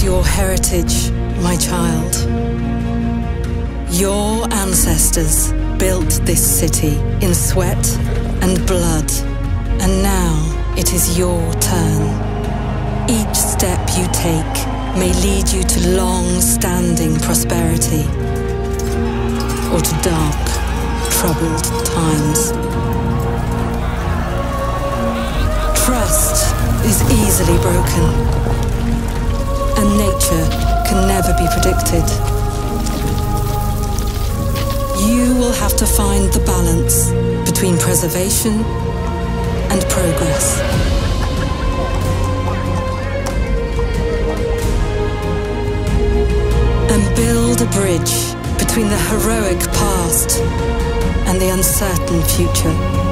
your heritage, my child. Your ancestors built this city in sweat and blood, and now it is your turn. Each step you take may lead you to long-standing prosperity, or to dark, troubled times. Trust is easily broken, and nature can never be predicted. You will have to find the balance between preservation and progress. And build a bridge between the heroic past and the uncertain future.